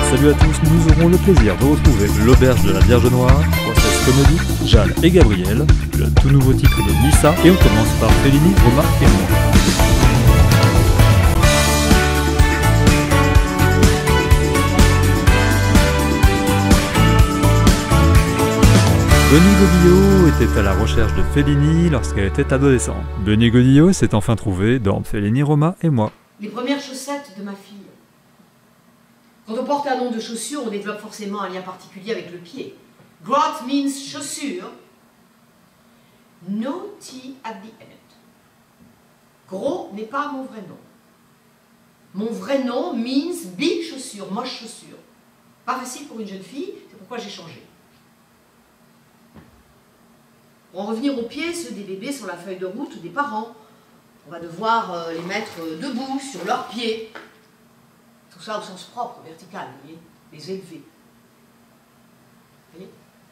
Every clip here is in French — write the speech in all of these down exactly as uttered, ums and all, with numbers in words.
Salut à tous, nous aurons le plaisir de retrouver l'Auberge de la Vierge Noire, Process Comedy, Jal et Gabriel, le tout nouveau titre de Nissa, et on commence par Fellini, Roma et moi. Benny Godillot était à la recherche de Fellini lorsqu'elle était adolescente. Benny Godillot s'est enfin trouvé dans Fellini, Roma et moi. Les premières chaussettes de ma fille. Quand on porte un nom de chaussure, on développe forcément un lien particulier avec le pied. Grot means chaussure. No T at the end. Gros n'est pas mon vrai nom. Mon vrai nom means big chaussure, moche chaussure. Pas facile pour une jeune fille, c'est pourquoi j'ai changé. Pour en revenir aux pieds, ceux des bébés sont la feuille de route des parents. On va devoir euh, les mettre debout, sur leurs pieds. Tout ça au sens propre, vertical, vous voyez, les élever. Vous voyez?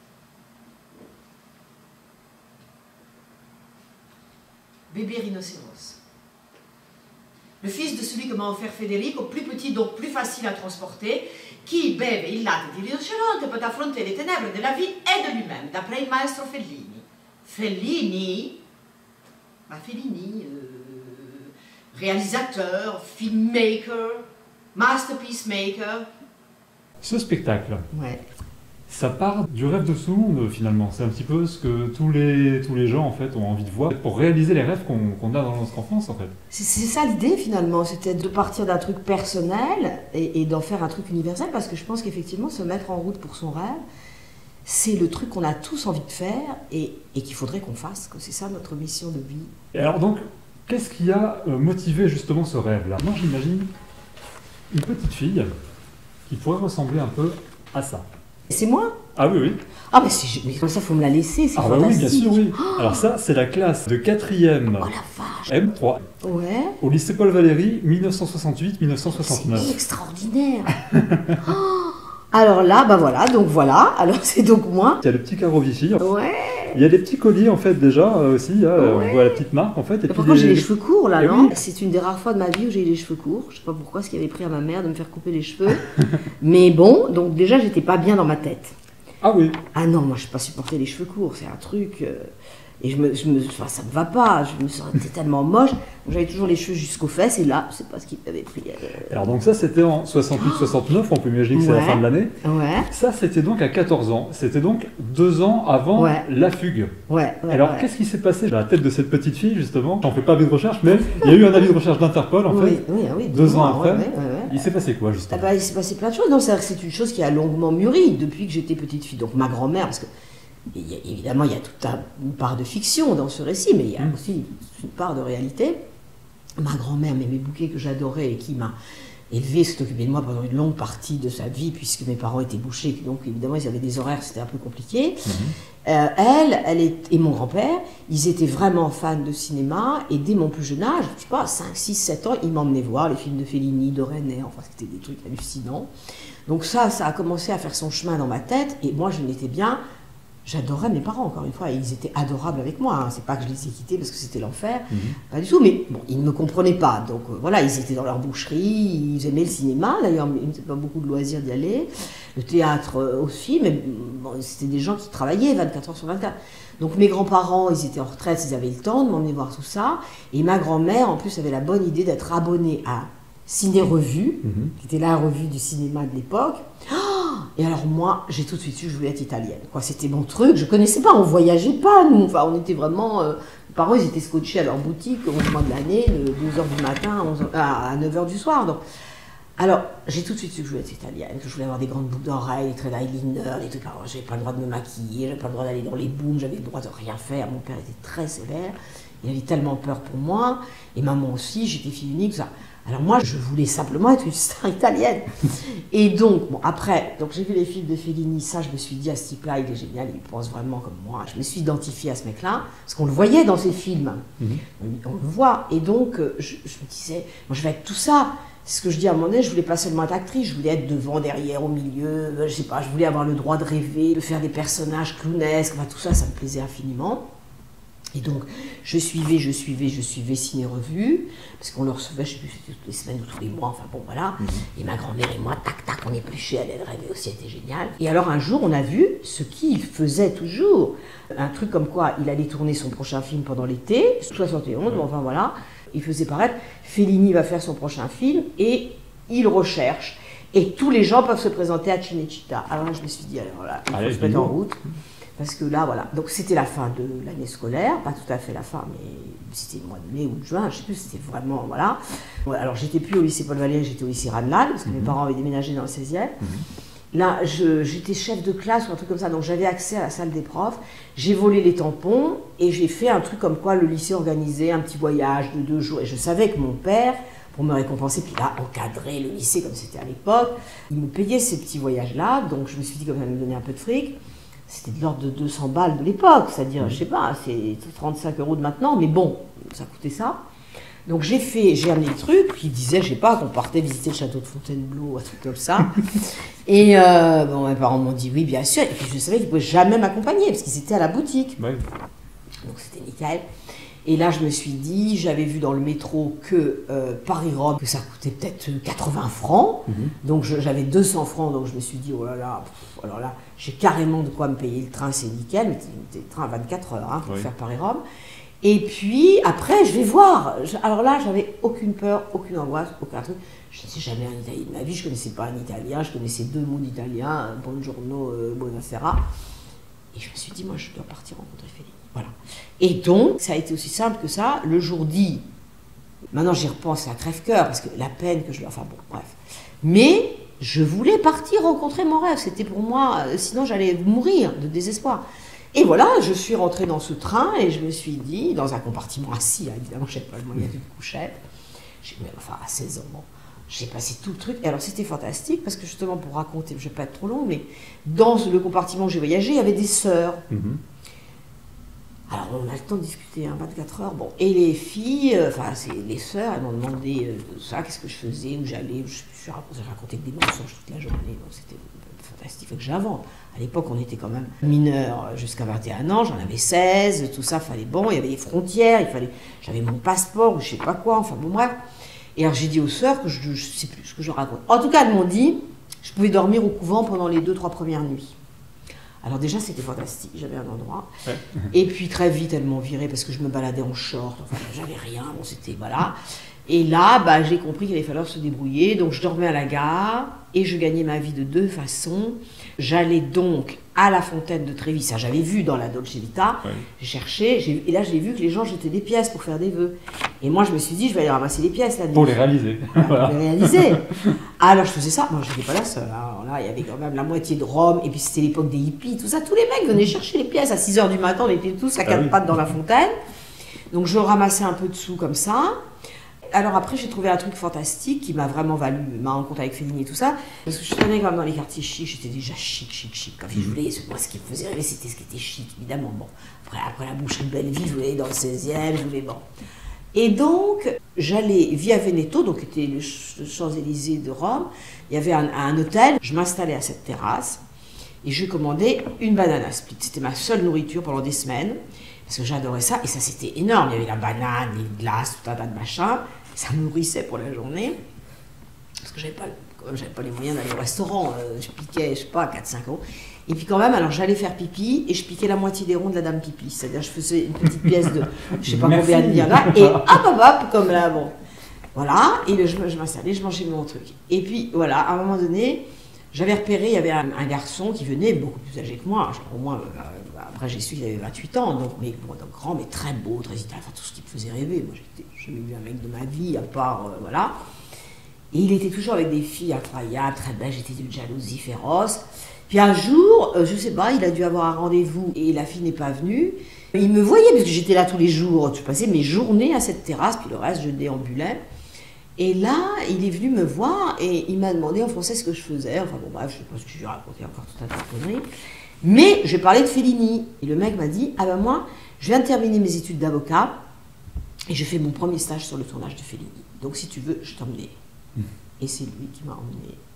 Bébé rhinocéros. Le fils de celui que m'a offert Federico, plus petit donc plus facile à transporter, qui beve il latte di rinoceronte peut affronter les ténèbres de la vie et de lui-même, d'après il maestro Fellini. Fellini, bah Fellini, euh, réalisateur, filmmaker, masterpiece maker. Ce spectacle, ouais. Ça part du rêve de tout le monde finalement. C'est un petit peu ce que tous les, tous les gens en fait ont envie de voir pour réaliser les rêves qu'on qu'on a dans notre enfance en fait. C'est ça l'idée finalement, c'était de partir d'un truc personnel et, et d'en faire un truc universel, parce que je pense qu'effectivement se mettre en route pour son rêve, c'est le truc qu'on a tous envie de faire et, et qu'il faudrait qu'on fasse, que c'est ça notre mission de vie. Et alors donc, qu'est-ce qui a motivé justement ce rêve-là? Moi j'imagine une petite fille qui pourrait ressembler un peu à ça. C'est moi? Ah oui, oui. Ah mais, mais comme ça, il faut me la laisser, c'est ah fantastique. Ah oui, bien sûr, oui. Oh, alors ça, c'est la classe de quatrième oh, la vache. M trois. Ouais. Au lycée Paul Valéry, mille neuf cent soixante-huit mille neuf cent soixante-neuf. C'est extraordinaire. Oh, alors là, bah voilà, donc voilà. Alors c'est donc moi. Il y a le petit carreau Vichy. Ouais. Il y a des petits colliers en fait déjà euh, aussi, hein, ouais. On voit la petite marque en fait. Et pourquoi les... j'ai les cheveux courts là, et non? oui. C'est une des rares fois de ma vie où j'ai eu les cheveux courts. Je sais pas pourquoi, ce qui avait pris à ma mère de me faire couper les cheveux. Mais bon, donc déjà j'étais pas bien dans ma tête. Ah oui. Ah non, moi je peux pas supporter les cheveux courts, c'est un truc... Euh, et je me, je me, enfin, ça me va pas, je me sentais tellement moche. J'avais toujours les cheveux jusqu'aux fesses et là, je sais pas ce qui m'avait pris. Euh... Alors donc ça c'était en soixante-huit soixante-neuf, on peut imaginer que c'est ouais. la fin de l'année. Ouais. Ça c'était donc à quatorze ans, c'était donc deux ans avant ouais. la fugue. Ouais. ouais Alors ouais. qu'est-ce qui s'est passé dans la tête de cette petite fille justement? J'en fais pas avis de recherche, mais il y a eu un avis de recherche d'Interpol en oui, fait, oui, oui, deux moi, ans après. Ouais, ouais, ouais. Il s'est passé quoi justement? ah bah, Il s'est passé plein de choses. C'est une chose qui a longuement mûri depuis que j'étais petite fille. Donc ma grand-mère, parce que il y a, évidemment, il y a toute un, une part de fiction dans ce récit, mais il y a mmh. aussi une part de réalité. Ma grand-mère m'aimait bouquet que j'adorais et qui m'a élevée, s'est occupée de moi pendant une longue partie de sa vie, puisque mes parents étaient bouchés, donc évidemment ils avaient des horaires, c'était un peu compliqué. Mmh. Euh, elle, elle est, et mon grand-père, ils étaient vraiment fans de cinéma, et dès mon plus jeune âge, je sais pas, cinq, six, sept ans, ils m'emmenaient voir les films de Fellini, de René, enfin c'était des trucs hallucinants. Donc ça, ça a commencé à faire son chemin dans ma tête, et moi je n'étais bien... J'adorais mes parents, encore une fois, et ils étaient adorables avec moi. Hein. C'est pas que je les ai quittés parce que c'était l'enfer, mmh. pas du tout. Mais bon, ils ne me comprenaient pas. Donc euh, voilà, ils étaient dans leur boucherie, ils aimaient le cinéma. D'ailleurs, ils n'avaient pas beaucoup de loisirs d'y aller. Le théâtre euh, aussi, mais bon, c'était des gens qui travaillaient vingt-quatre heures sur vingt-quatre. Donc mes grands-parents, ils étaient en retraite, ils avaient le temps de m'emmener voir tout ça. Et ma grand-mère, en plus, avait la bonne idée d'être abonnée à Ciné Revue, mmh. qui était la revue du cinéma de l'époque. Et alors moi, j'ai tout de suite su que je voulais être italienne. Quoi, c'était mon truc, je connaissais pas, on voyageait pas, nous. Enfin, on était vraiment... Euh, mes parents, ils étaient scotchés à leur boutique au mois de l'année, de douze heures du matin à, onze heures, à neuf heures du soir. Donc. Alors, j'ai tout de suite su que je voulais être italienne, que je voulais avoir des grandes boucles d'oreilles, des traits d'eyeliner, des trucs... Alors, j'avais pas le droit de me maquiller, j'avais pas le droit d'aller dans les booms, j'avais le droit de rien faire. Mon père était très sévère, il avait tellement peur pour moi, et maman aussi, j'étais fille unique, tout ça. Alors moi, je voulais simplement être une star italienne. Et donc, bon, après, donc j'ai vu les films de Fellini, ça, je me suis dit, à ce type-là, il est génial, il pense vraiment comme moi. Je me suis identifiée à ce mec-là, parce qu'on le voyait dans ses films. Mm-hmm. On, on le voit. Et donc, je, je me disais, moi, je vais être tout ça. C'est ce que je dis à un moment donné, je voulais pas seulement être actrice, je voulais être devant, derrière, au milieu, je sais pas, je voulais avoir le droit de rêver, de faire des personnages clownesques, enfin, tout ça, ça me plaisait infiniment. Et donc, je suivais, je suivais, je suivais Ciné-Revue, parce qu'on le recevait, je ne sais plus, c'était toutes les semaines ou tous les mois, enfin bon, voilà. Mm-hmm. Et ma grand-mère et moi, tac, tac, on épluchait, elle rêvait aussi, c'était génial. Et alors, un jour, on a vu ce qu'il faisait toujours. Un truc comme quoi, il allait tourner son prochain film pendant l'été, soixante et onze, mm-hmm. enfin voilà. Il faisait paraître, Fellini va faire son prochain film, et il recherche. Et tous les gens peuvent se présenter à Cinecittà. Alors, je me suis dit, alors là, il faut Allez, se mettre en route. Parce que là, voilà, donc c'était la fin de l'année scolaire, pas tout à fait la fin, mais c'était le mois de mai ou de juin, je sais plus, c'était vraiment, voilà. Alors j'étais plus au lycée Paul Valéry, j'étais au lycée Ranelagh, parce que mm-hmm. mes parents avaient déménagé dans le seizième. Mm-hmm. Là, j'étais chef de classe ou un truc comme ça, donc j'avais accès à la salle des profs, j'ai volé les tampons, et j'ai fait un truc comme quoi le lycée organisait un petit voyage de deux jours, et je savais que mon père, pour me récompenser, puis là, encadrer le lycée comme c'était à l'époque, il me payait ces petits voyages-là, donc je me suis dit comme ça me donnait un peu de fric. C'était de l'ordre de deux cents balles de l'époque, c'est-à-dire, je sais pas, c'est trente-cinq euros de maintenant, mais bon, ça coûtait ça. Donc j'ai fait, j'ai amené le truc, puis il disait, je sais pas, qu'on partait visiter le château de Fontainebleau, un truc comme ça. Et euh, bon, mes parents m'ont dit oui, bien sûr, et puis je savais qu'ils ne pouvaient jamais m'accompagner, parce qu'ils étaient à la boutique. Ouais. Donc c'était nickel. Et là, je me suis dit, j'avais vu dans le métro que euh, Paris-Rome, que ça coûtait peut-être quatre-vingts francs. Mm-hmm. Donc j'avais deux cents francs, donc je me suis dit, oh là là, pff, alors là, j'ai carrément de quoi me payer le train, c'est nickel, mais c'était le train à vingt-quatre heures hein, pour oui. faire Paris-Rome. Et puis après, je vais voir. Alors là, j'avais aucune peur, aucune angoisse, aucun truc. Je ne sais jamais un italien de ma vie, je ne connaissais pas un italien, je connaissais deux mots d'italien, buongiorno, euh, buonasera. Et je me suis dit, moi, je dois partir rencontrer Fellini. Voilà. Et donc, ça a été aussi simple que ça. Le jour dit, maintenant j'y repense à crève-cœur, parce que la peine que je leur... Enfin bon, bref. Mais je voulais partir rencontrer mon rêve. C'était pour moi, sinon j'allais mourir de désespoir. Et voilà, je suis rentrée dans ce train et je me suis dit, dans un compartiment assis, hein, évidemment, je n'avais pas le moyen d'une couchette. J'ai, enfin, à seize ans, bon, j'ai passé tout le truc. Et alors, c'était fantastique parce que justement, pour raconter, je ne vais pas être trop long, mais dans le compartiment où j'ai voyagé, il y avait des sœurs. Mm-hmm. Alors, on a le temps de discuter, hein, vingt-quatre heures. Bon, et les filles, euh, enfin, c'est les sœurs, elles m'ont demandé euh, ça, qu'est-ce que je faisais, où j'allais. Je, je, je racontais que des mensonges toute la journée. Donc, c'était fantastique. Faut que j'invente. À l'époque, on était quand même mineurs jusqu'à vingt et un ans. J'en avais seize, tout ça, fallait bon. Il y avait des frontières, il fallait. J'avais mon passeport ou je sais pas quoi. Enfin, bon, bref. Et alors, j'ai dit aux sœurs que je ne sais plus ce que je raconte. En tout cas, elles m'ont dit je pouvais dormir au couvent pendant les deux, trois premières nuits. Alors déjà, c'était fantastique, j'avais un endroit. Ouais. Et puis très vite, elles m'ont virée parce que je me baladais en short, enfin, j'avais rien, bon, c'était, voilà. Et là, bah, j'ai compris qu'il allait falloir se débrouiller, donc je dormais à la gare et je gagnais ma vie de deux façons. J'allais donc à la fontaine de Trévis, ça j'avais vu dans la Dolce Vita, ouais. J'ai cherché, j'ai, et là j'ai vu que les gens jetaient des pièces pour faire des vœux. Et moi je me suis dit, je vais aller ramasser les pièces là. Pour les réaliser. Voilà. Pour les réaliser. Alors je faisais ça, moi je n'étais pas la seule, alors là il y avait quand même la moitié de Rome, et puis c'était l'époque des hippies, tout ça, tous les mecs venaient chercher les pièces à six heures du matin, on était tous à quatre ah oui. pattes dans la fontaine. Donc je ramassais un peu de sous comme ça. Alors après, j'ai trouvé un truc fantastique qui m'a vraiment valu ma rencontre avec Fellini et tout ça. Parce que je traînais quand même dans les quartiers chics, j'étais déjà chic, chic, chic. Quand je voulais, moi, ce qui me faisait rêver, c'était ce qui était chic, évidemment. Bon, après, après la boucherie de Belleville, je voulais aller dans le seizième, je voulais, bon. Et donc, j'allais via Veneto, donc c'était le Champs-Élysées de Rome. Il y avait un, un hôtel, je m'installais à cette terrasse et je commandais une banana split. C'était ma seule nourriture pendant des semaines. Parce que j'adorais ça, et ça c'était énorme. Il y avait la banane, les glaces, tout un tas de machins. Ça me nourrissait pour la journée. Parce que j'avais pas, j'avais pas les moyens d'aller au restaurant. Euh, je piquais, je sais pas, quatre cinq euros. Et puis quand même, alors j'allais faire pipi, et je piquais la moitié des ronds de la dame pipi. C'est-à-dire, je faisais une petite pièce de, je sais pas Merci. combien de bières là, et hop, hop, hop, comme là, bon. Voilà, et le, je, je m'installais, je mangeais mon truc. Et puis voilà, à un moment donné, j'avais repéré, il y avait un, un garçon qui venait, beaucoup plus âgé que moi, genre, au moins, euh, après j'ai su qu'il avait vingt-huit ans, donc, mais, bon, donc grand, mais très beau, très italien, enfin tout ce qui me faisait rêver. Moi, j'étais jamais vu un mec de ma vie, à part, euh, voilà. Et il était toujours avec des filles incroyables, très belles, j'étais d'une jalousie féroce. Puis un jour, euh, je sais pas, il a dû avoir un rendez-vous et la fille n'est pas venue. Il me voyait, parce que j'étais là tous les jours, je passais mes journées à cette terrasse, puis le reste, je déambulais. Et là, il est venu me voir et il m'a demandé en français ce que je faisais. Enfin bon, bref, je sais pas ce que je lui ai raconté encore tout un tas de conneries. Mais j'ai parlé de Fellini. Et le mec m'a dit, ah ben moi, je viens de terminer mes études d'avocat et je fais mon premier stage sur le tournage de Fellini. Donc si tu veux, je t'emmène. Mmh. Et c'est lui qui m'a emmené.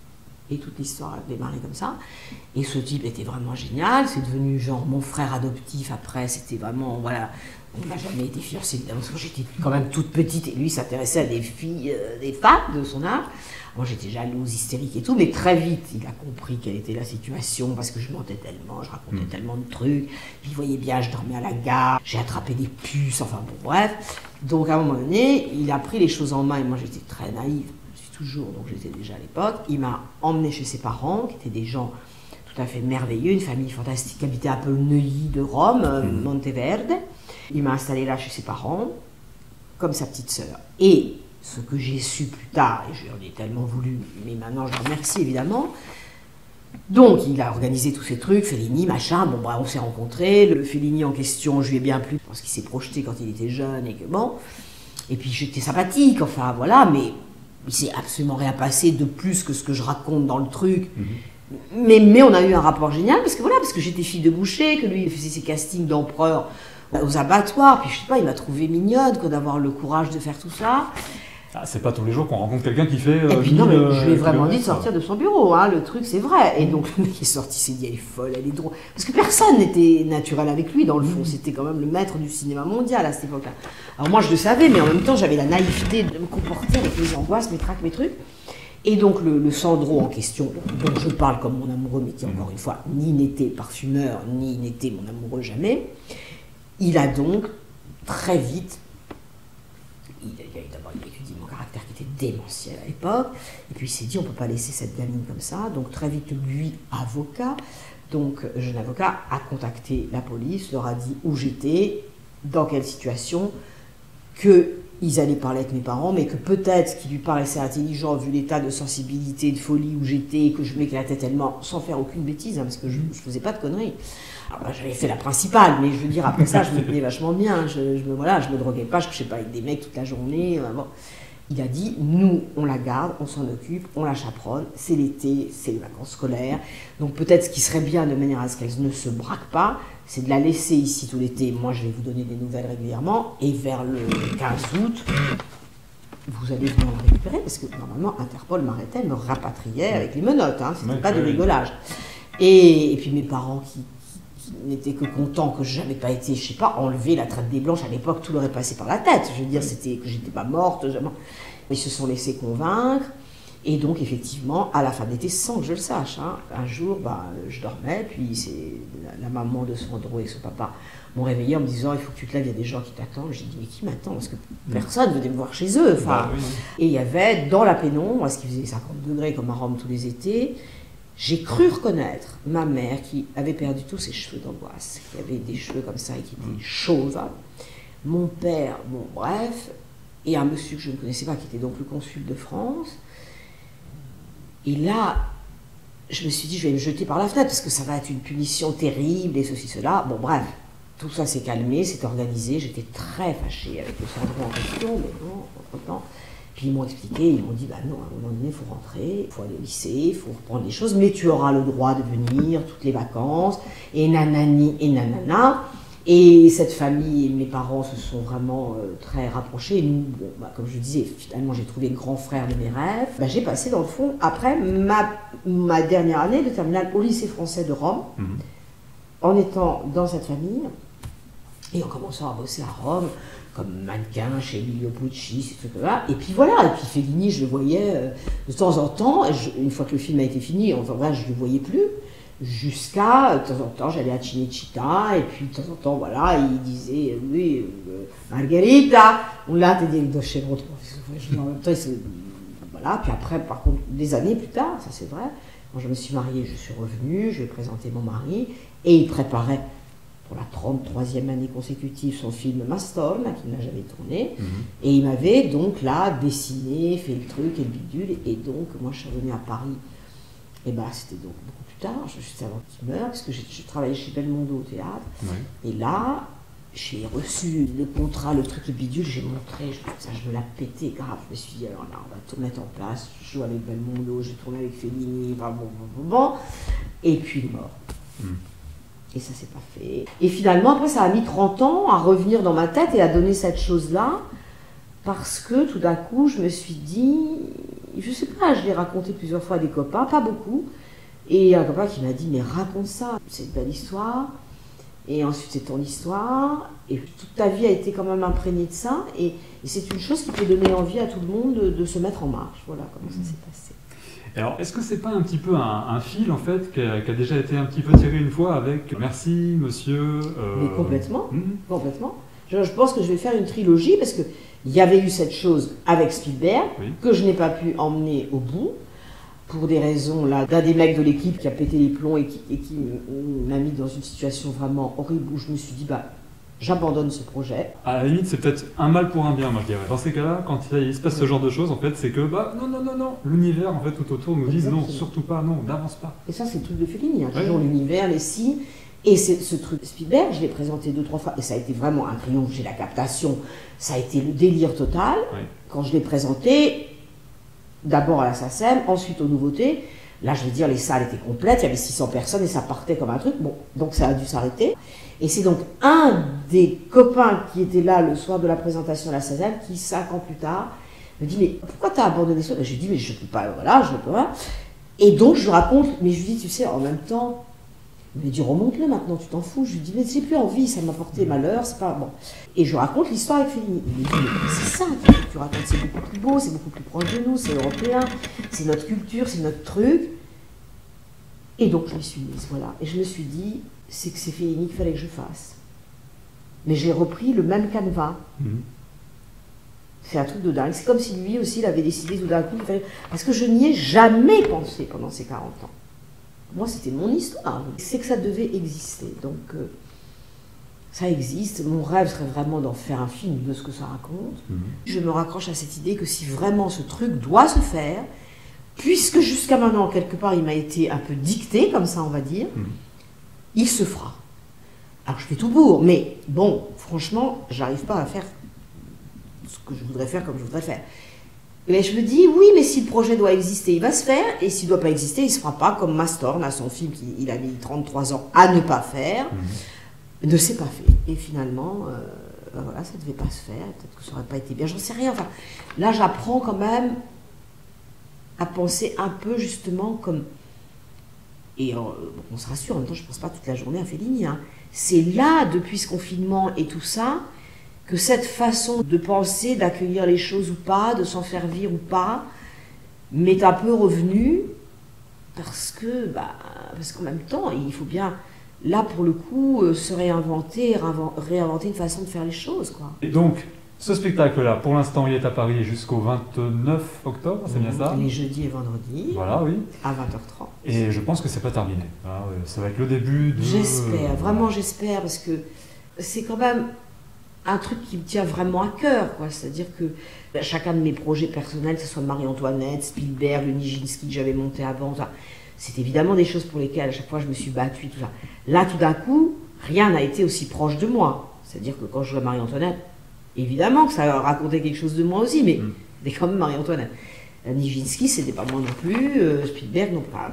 Et toute l'histoire a démarré comme ça. Et ce type était vraiment génial. C'est devenu genre mon frère adoptif après. C'était vraiment, voilà. On n'a jamais été fiancés, évidemment, parce que j'étais quand même toute petite et lui s'intéressait à des filles, euh, des femmes de son âge. Moi j'étais jalouse, hystérique et tout, mais très vite il a compris quelle était la situation parce que je mentais tellement, je racontais mmh. tellement de trucs. Puis il voyait bien, je dormais à la gare, j'ai attrapé des puces, enfin bon, bref. Donc à un moment donné, il a pris les choses en main et moi j'étais très naïve, je suis toujours, donc j'étais déjà à l'époque. Il m'a emmené chez ses parents, qui étaient des gens tout à fait merveilleux, une famille fantastique qui habitait un peu le Neuilly de Rome, mmh. Monteverde. Il m'a installé là chez ses parents, comme sa petite sœur. Et ce que j'ai su plus tard, et j'en ai tellement voulu, mais maintenant je le remercie évidemment. Donc il a organisé tous ces trucs, Fellini, machin, bon bah on s'est rencontrés, le Fellini en question, je lui ai bien plu, parce qu'il s'est projeté quand il était jeune et que bon. Et puis j'étais sympathique, enfin voilà, mais il s'est absolument rien passé de plus que ce que je raconte dans le truc. Mm-hmm. Mais, mais on a eu un rapport génial, parce que voilà, parce que j'étais fille de boucher, que lui il faisait ses castings d'empereur aux abattoirs, puis je sais pas, il m'a trouvé mignonne quoi, d'avoir le courage de faire tout ça. Ah, c'est pas tous les jours qu'on rencontre quelqu'un qui fait... Euh, et puis non, mais euh, je lui ai vraiment dit de sortir de son bureau, hein, le truc c'est vrai. Et donc le mec est sorti, il s'est dit elle est folle, elle est drôle. Parce que personne n'était naturel avec lui dans le fond, c'était quand même le maître du cinéma mondial à cette époque-là. Alors moi je le savais, mais en même temps j'avais la naïveté de me comporter avec mes angoisses, mes tracs, mes trucs. Et donc le, le Sandro en question, dont je parle comme mon amoureux, mais qui encore une fois ni n'était parfumeur, ni n'était mon amoureux jamais, il a donc très vite, il a, il a d'abord étudié mon caractère qui était démentiel à l'époque, et puis il s'est dit on ne peut pas laisser cette gamine comme ça, donc très vite lui, avocat, donc jeune avocat, a contacté la police, leur a dit où j'étais, dans quelle situation, qu'ils allaient parler avec mes parents, mais que peut-être ce qui lui paraissait intelligent vu l'état de sensibilité, de folie où j'étais, que je m'éclatais tellement, sans faire aucune bêtise, hein, parce que je ne faisais pas de conneries. Alors, bah, j'avais fait la principale, mais je veux dire, après ça, je me tenais vachement bien. Je, je, me, voilà, je me droguais pas, je couchais pas avec des mecs toute la journée. Euh, bon. Il a dit, nous, on la garde, on s'en occupe, on la chaperonne, c'est l'été, c'est les vacances scolaires. Donc peut-être ce qui serait bien, de manière à ce qu'elle ne se braque pas, c'est de la laisser ici tout l'été. Moi, je vais vous donner des nouvelles régulièrement. Et vers le quinze août, vous allez venir la récupérer, parce que normalement, Interpol m'arrêtait, me rapatriait avec les menottes. Hein, c'était ouais, pas ouais. de rigolage. Et, et puis mes parents qui... n'était que content que je n'avais pas été, je sais pas, enlever la traite des blanches. À l'époque, tout leur est passé par la tête. Je veux dire, c'était que j'étais pas morte. Jamais. Ils se sont laissés convaincre. Et donc, effectivement, à la fin de l'été, sans que je le sache, hein, un jour, bah, je dormais, puis c'est la, la maman de Sandro et son papa m'ont réveillé en me disant, il faut que tu te lèves, il y a des gens qui t'attendent. J'ai dit, mais qui m'attend? Parce que personne venait me voir chez eux. Enfin, bah, oui. Et il y avait, dans la pénombre, parce qu'il faisait cinquante degrés comme à Rome tous les étés, j'ai cru reconnaître ma mère qui avait perdu tous ses cheveux d'angoisse, qui avait des cheveux comme ça et qui était chauve. Mon père, bon bref, et un monsieur que je ne connaissais pas qui était donc le consul de France. Et là, je me suis dit, je vais me jeter par la fenêtre parce que ça va être une punition terrible et ceci, cela. Bon bref, tout ça s'est calmé, s'est organisé. J'étais très fâchée avec le Sandro en question, mais bon, entre-temps. Puis ils m'ont expliqué, ils m'ont dit, bah non, à un moment donné, il faut rentrer, il faut aller au lycée, il faut reprendre les choses, mais tu auras le droit de venir toutes les vacances, et nanani, et nanana. Et cette famille et mes parents se sont vraiment euh, très rapprochés. Et nous, bon, bah, comme je disais, finalement, j'ai trouvé le grand frère de mes rêves. Bah, j'ai passé, dans le fond, après ma, ma dernière année de terminale au lycée français de Rome, mmh. en étant dans cette famille, et en commençant à bosser à Rome, comme mannequin chez Emilio Pucci, ces trucs-là. Et puis voilà, et puis Fellini, je le voyais euh, de temps en temps, et je, une fois que le film a été fini, enfin voilà, je ne le voyais plus, jusqu'à, de temps en temps, j'allais à Cinecittà, et puis de temps en temps, voilà, il disait, oui, euh, Margherita, on l'a dit de chez l'autre. En même temps, voilà, puis après, par contre, des années plus tard, ça c'est vrai, quand je me suis mariée, je suis revenue, je lui ai présenté mon mari, et il préparait pour la trente-troisième année consécutive son film Mastorm, qu'il n'a jamais tourné, mmh. et il m'avait donc là dessiné, fait le truc et le bidule, et donc moi je suis revenue à Paris, et ben c'était donc beaucoup plus tard, juste avant qu'il meure, parce que j'ai travaillé chez Belmondo au théâtre, ouais. et là j'ai reçu le contrat, le truc, le bidule, j'ai montré, je, ça, je me l'ai pété grave, je me suis dit alors là on va tout mettre en place, je joue avec Belmondo, j'ai tourné avec Fellini, enfin bon, bon, bon, bon, et puis il est mort. Mmh. Et ça s'est pas fait. Et finalement, après, ça a mis trente ans à revenir dans ma tête et à donner cette chose-là, parce que tout d'un coup, je me suis dit, je sais pas, je l'ai raconté plusieurs fois à des copains, pas beaucoup. Et il y a un copain qui m'a dit, mais raconte ça, c'est une belle histoire. Et ensuite, c'est ton histoire. Et toute ta vie a été quand même imprégnée de ça. Et, et c'est une chose qui peut donner envie à tout le monde de, de se mettre en marche. Voilà comment ça s'est passé. Alors, est-ce que c'est pas un petit peu un, un fil, en fait, qui a, qui a déjà été un petit peu tiré une fois avec « Merci, monsieur euh... ». Mais complètement, mmh. complètement. Je, je pense que je vais faire une trilogie parce qu'il y avait eu cette chose avec Spielberg oui. que je n'ai pas pu emmener au bout. Pour des raisons, là, d'un des mecs de l'équipe qui a pété les plombs et qui, et qui m'a mis dans une situation vraiment horrible où je me suis dit, bah, j'abandonne ce projet. À la limite, c'est peut-être un mal pour un bien, moi je dirais. Dans ces cas-là, quand il se passe ce genre de choses, en fait, c'est que, bah, non, non, non, non, l'univers, en fait, tout autour nous dit non, surtout pas, non, n'avance pas. Et ça, c'est le truc de Fellini, hein, toujours ouais. l'univers, les si. Et ce truc Spielberg, je l'ai présenté deux, trois fois, et ça a été vraiment un triomphe, j'ai la captation, ça a été le délire total. Ouais. Quand je l'ai présenté, d'abord à la SACEM, ensuite aux nouveautés. Là, je veux dire, les salles étaient complètes, il y avait six cents personnes et ça partait comme un truc. Bon, donc ça a dû s'arrêter. Et c'est donc un des copains qui était là le soir de la présentation à la SACEM qui, cinq ans plus tard, me dit, mais pourquoi tu as abandonné ça? Je lui dis, mais je ne peux pas, voilà, je ne peux pas. Et donc, je raconte, mais je lui dis, tu sais, en même temps, il me dit, remonte-le maintenant, tu t'en fous. Je lui dis, mais c'est plus envie, ça m'a porté malheur, c'est pas bon. Et je raconte l'histoire avec Fellini. Il me dit, mais c'est ça que tu racontes, c'est beaucoup plus beau, c'est beaucoup plus proche de nous, c'est européen, c'est notre culture, c'est notre truc. Et donc, je me suis mise, voilà. Et je me suis dit, c'est que c'est Fellini qu'il fallait que je fasse. Mais j'ai repris le même canevas. Mmh. C'est un truc de dingue. C'est comme si lui aussi, il avait décidé tout d'un coup, il fallait... parce que je n'y ai jamais pensé pendant ces quarante ans. Moi, c'était mon histoire. C'est que ça devait exister. Donc, euh, ça existe. Mon rêve serait vraiment d'en faire un film de ce que ça raconte. Mmh. Je me raccroche à cette idée que si vraiment ce truc doit se faire, puisque jusqu'à maintenant, quelque part, il m'a été un peu dicté, comme ça, on va dire, mmh. il se fera. Alors, je fais tout pour, mais bon, franchement, j'arrive pas à faire ce que je voudrais faire comme je voudrais faire. Mais je me dis, oui, mais si le projet doit exister, il va se faire, et s'il ne doit pas exister, il ne se fera pas, comme Mastorn, à son film qu'il a mis trente-trois ans à ne pas faire, mmh. ne s'est pas fait. Et finalement, euh, ben voilà, ça ne devait pas se faire, peut-être que ça n'aurait pas été bien, j'en sais rien. Enfin, là, j'apprends quand même à penser un peu, justement, comme... Et euh, on se rassure, en même temps, je ne pense pas toute la journée à Fellini. Hein. C'est là, depuis ce confinement et tout ça, que cette façon de penser, d'accueillir les choses ou pas, de s'en servir ou pas, m'est un peu revenue, parce que, bah, parce qu'en même temps, il faut bien, là pour le coup, euh, se réinventer, réinventer une façon de faire les choses, quoi. Et donc, ce spectacle-là, pour l'instant, il est à Paris jusqu'au vingt-neuf octobre, c'est mmh, bien ça? Les jeudis et vendredis. Voilà, oui. À vingt heures trente. Et je pense que c'est pas terminé. Voilà, ça va être le début de... J'espère, vraiment j'espère, parce que c'est quand même un truc qui me tient vraiment à cœur, quoi. C'est-à-dire que chacun de mes projets personnels, que ce soit Marie-Antoinette, Spielberg, le Nijinsky que j'avais monté avant, c'est évidemment des choses pour lesquelles à chaque fois je me suis battue, tout ça. Là, tout d'un coup, rien n'a été aussi proche de moi. C'est-à-dire que quand je jouais Marie-Antoinette, évidemment que ça racontait quelque chose de moi aussi, mais mm. c'est quand même Marie-Antoinette. Nijinsky, c'était pas moi non plus, euh, Spielberg non pas.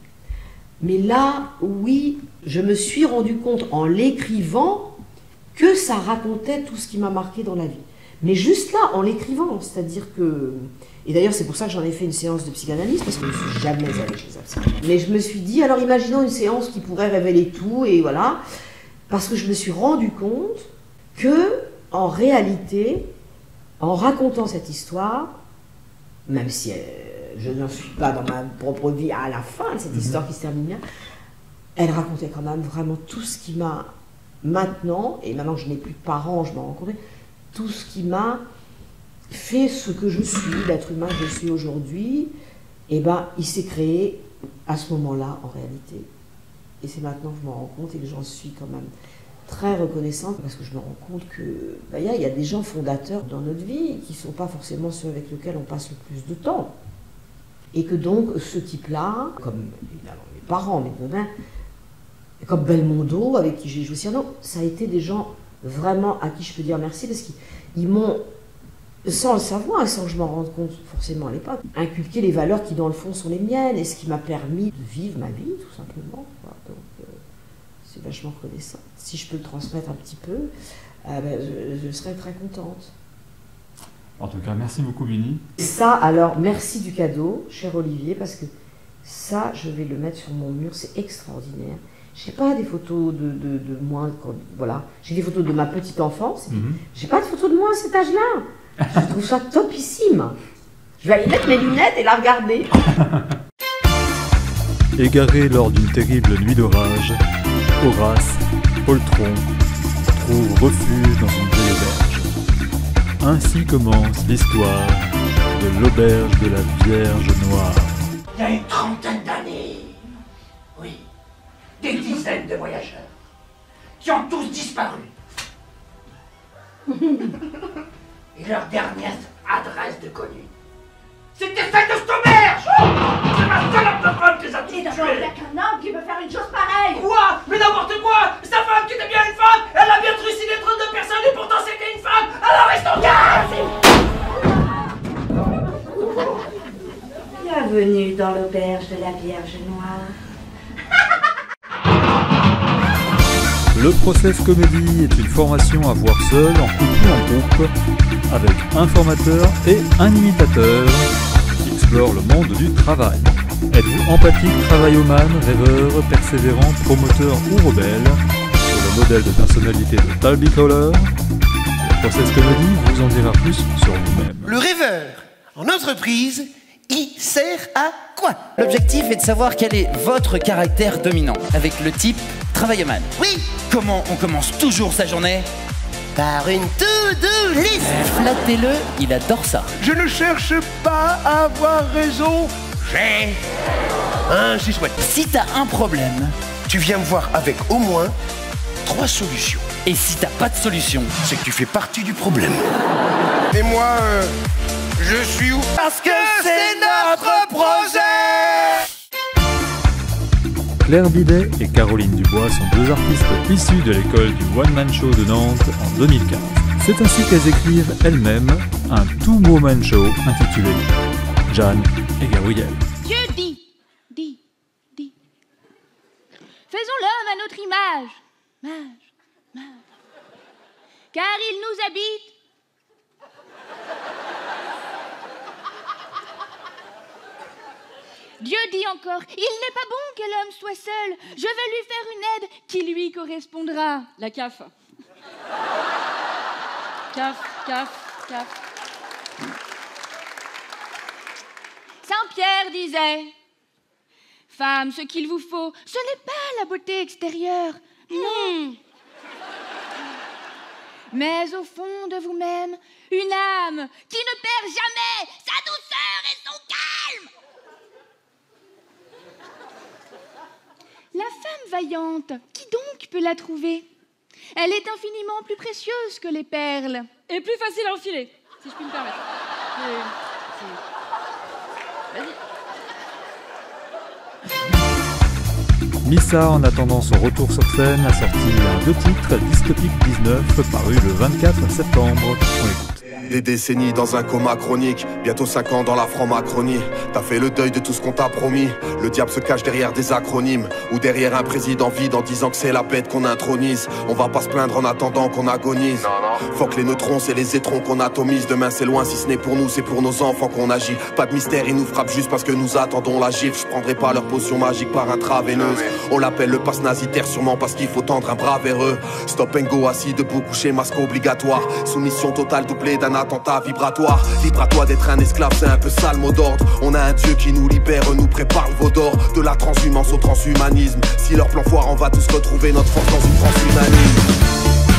Mais là, oui, je me suis rendu compte en l'écrivant que ça racontait tout ce qui m'a marqué dans la vie. Mais juste là, en l'écrivant, c'est-à-dire que... Et d'ailleurs, c'est pour ça que j'en ai fait une séance de psychanalyse, parce que je ne suis jamais allée chez un psychanalyste. Mais je me suis dit, alors imaginons une séance qui pourrait révéler tout, et voilà. Parce que je me suis rendu compte que, en réalité, en racontant cette histoire, même si elle, je n'en suis pas dans ma propre vie à la fin de cette histoire qui se termine bien, elle racontait quand même vraiment tout ce qui m'a... Maintenant, et maintenant que je n'ai plus de parents, je m'en rends compte, tout ce qui m'a fait ce que je suis, l'être humain que je suis aujourd'hui, eh ben, il s'est créé à ce moment-là, en réalité. Et c'est maintenant que je m'en rends compte et que j'en suis quand même très reconnaissante, parce que je me rends compte que ben, y a, y a des gens fondateurs dans notre vie qui ne sont pas forcément ceux avec lesquels on passe le plus de temps. Et que donc, ce type-là, comme évidemment mes parents, mes copains, comme Belmondo, avec qui j'ai joué Cyrano, ça a été des gens vraiment à qui je peux dire merci, parce qu'ils m'ont, sans le savoir et sans que je m'en rende compte forcément à l'époque, inculqué les valeurs qui dans le fond sont les miennes, et ce qui m'a permis de vivre ma vie, tout simplement. Donc euh, c'est vachement reconnaissant. Si je peux le transmettre un petit peu, euh, ben, je, je serais très contente. En tout cas, merci beaucoup, Winnie. Ça, alors, merci du cadeau, cher Olivier, parce que ça, je vais le mettre sur mon mur, c'est extraordinaire. Je n'ai pas des photos de, de, de moi, quand, voilà. J'ai des photos de ma petite enfance, mm-hmm. J'ai pas de photos de moi à cet âge-là. Je trouve ça topissime. Je vais aller mettre mes lunettes et la regarder. Égaré lors d'une terrible nuit d'orage, Horace, poltron, trouve refuge dans une vieille auberge. Ainsi commence l'histoire de l'auberge de la Vierge Noire. Il y a une trentaine d'années, oui, des dizaines de voyageurs qui ont tous disparu. Et leur dernière adresse de connu, c'était celle de cette auberge. C'est ma salope de femme qui les a tous tués. Il n'y a qu'un homme qui peut faire une chose pareille. Quoi? Mais n'importe quoi. Sa femme qui était bien une femme, elle a bien trucidé trente-deux personnes et pourtant c'était une femme. Alors restons calmes. Bienvenue dans l'auberge de la Vierge Noire. Le Process Comedy est une formation à voir seul, en couple ou en groupe, avec un formateur et un imitateur qui explore le monde du travail. Êtes-vous empathique, travaillomane, rêveur, persévérant, promoteur ou rebelle, sur le modèle de personnalité de Tal Bicolor? Le Process Comedy vous en dira plus sur vous-même. Le rêveur en entreprise, il sert à quoi? L'objectif est de savoir quel est votre caractère dominant, avec le type travaillomane. Oui. Comment on commence toujours sa journée? Par une to-do list. Flattez-le, il adore ça. Je ne cherche pas à avoir raison, j'ai un si souhaite. Si t'as un problème, tu viens me voir avec au moins trois solutions. Et si t'as pas de solution, c'est que tu fais partie du problème. Et moi, euh, je suis où? Parce que c'est notre projet. Claire Bidet et Caroline Dubois sont deux artistes issus de l'école du One Man Show de Nantes en deux mille quinze. C'est ainsi qu'elles écrivent elles-mêmes un two-woman show intitulé Jeanne et Gabrielle. Dieu dit, dit, dit. Faisons l'homme à notre image, mage, mage. Car il nous habite. Dieu dit encore, il n'est pas bon que l'homme soit seul. Je vais lui faire une aide qui lui correspondra. La C A F. C A F, C A F, C A F. Saint Pierre disait, femme, ce qu'il vous faut, ce n'est pas la beauté extérieure, non. Mais au fond de vous-même, une âme qui ne perd jamais sa douceur et son calme. La femme vaillante, qui donc peut la trouver? Elle est infiniment plus précieuse que les perles. Et plus facile à enfiler, si je puis me permettre. Vas-y. Missa, en attendant son retour sur scène, a sorti un deux titres, Dystopique dix-neuf, paru le vingt-quatre septembre. On l'écoute. Des décennies dans un coma chronique, bientôt cinq ans dans la franc-macronie. T'as fait le deuil de tout ce qu'on t'a promis. Le diable se cache derrière des acronymes, ou derrière un président vide en disant que c'est la bête qu'on intronise. On va pas se plaindre en attendant qu'on agonise. Faut que les neutrons, c'est les étrons qu'on atomise. Demain c'est loin, si ce n'est pour nous, c'est pour nos enfants qu'on agit. Pas de mystère, ils nous frappent juste parce que nous attendons la gifle. Je prendrai pas leur potion magique par intraveineuse. On l'appelle le pass nasitaire sûrement parce qu'il faut tendre un bras vers eux. Stop and go, assis debout, couché, masque obligatoire. Soumission totale doublée d'un attentat vibratoire. Libre à toi d'être un esclave, c'est un peu ça le mot d'ordre. On a un Dieu qui nous libère, nous prépare le veau d'or. De la transhumance au transhumanisme. Si leur plan foire, on va tous retrouver notre force dans une transhumanisme.